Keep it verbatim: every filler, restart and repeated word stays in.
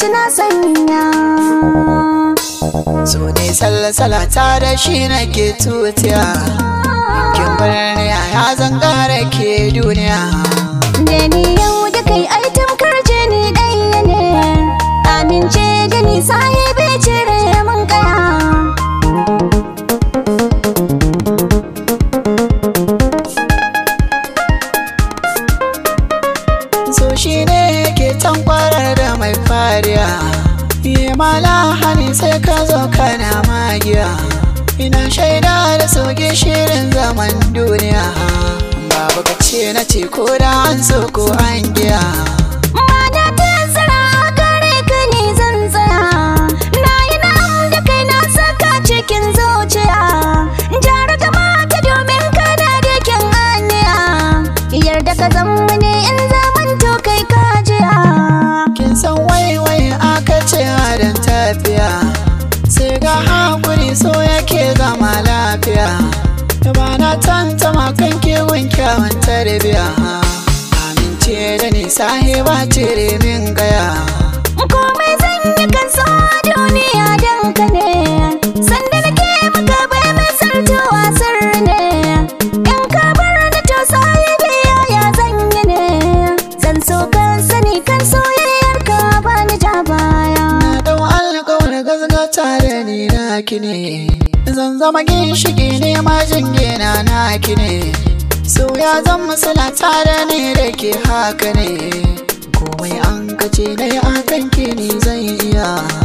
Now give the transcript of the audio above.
zuci na sanya. So ne salsalata da shi nake tutiya, kin bar ni ya zangara ke duniya. Da ni yau da kai ai tamkar jini ɗaya ne, amince da ni sahibi cire mun kaya. So shi ne ke tankwarar da mai fariya, yi mala hani sai ka zo kana magiya. Ina shaida da sauke shirin zaman duniya, babu ka ce na ce ko da an so ko an giya. Mada ta tsara gare ka ne zan tsaya, na yi na'am da kai na saka cikin zuciya. Jara ta mata domin kana da kyan aniya, yarda ka zama ne in zaman to kai ka jiya. Kin san waiwai aka ce harin tafiya, sai ga hakuri so yake zama lafiya. Da ba na tantama kan kewan kyawun tarbiya, amince da ni sahiba cire min gaya. Komai zan yi kan so duniya don ka ne, sanda nake maka bai mai sartuwa sirri ne. In ka bar ni to sahibi ya zan yi ne, zan so kan sani kan soyayyar ka bani ja baya. Na dau alƙawar gazgata da ni naki ne, zan zama ginshiki ne majingina naki ne. So ya zan musula tare ne da ke haka ne, komai an kace na yi akan ki ni zan iya.